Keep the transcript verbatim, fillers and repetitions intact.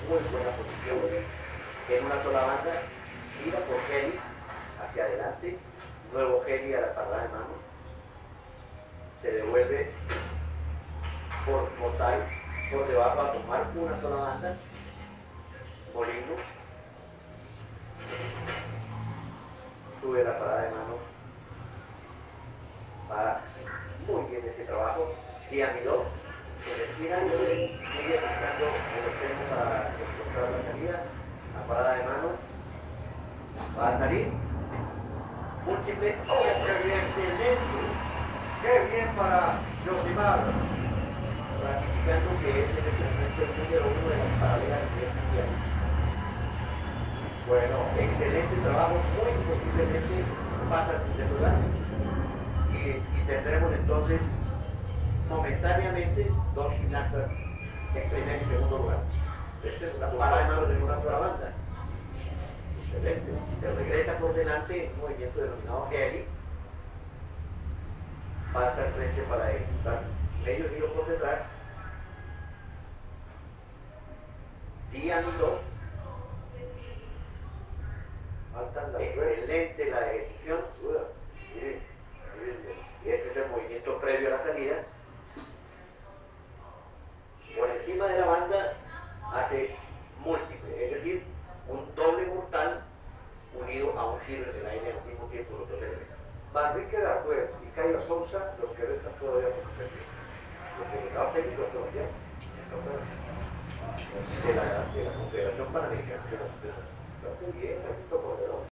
muy buena posición, en una sola banda, gira por Heli hacia adelante, luego Heli a la parada de manos, se devuelve por mortal por debajo a tomar una sola banda, molino, sube la parada de manos, va muy bien ese trabajo, diamidó, se respira, sigue buscando el extremo para encontrar la salida, la parada de manos, va a salir, múltiple, ¡oh, qué bien! excelente, ¡Qué bien para Yosimar! ratificando que es en este momento el número uno de las paralelas de mundial. Bueno, excelente trabajo, muy posiblemente pasa al primer lugar y, y tendremos entonces momentáneamente dos gimnastas en primer y segundo lugar. Esta es la parada de manos de una sola banda. Excelente. Se regresa por delante, un movimiento denominado Heli. Pasa al frente para ejecutar medio giro por detrás. Diámetros. Excelente la ejecución. Y ese es el movimiento previo a la salida. Por encima de la banda hace múltiple, es decir, un doble mortal unido a un giro en el aire al mismo tiempo los dos elementos. Manrique Artuez y Caio Sousa, los que restan todavía por competir. Los delegados técnicos todavía. De la, de la Confederación Panamericana de las Está muy bien, está poderoso.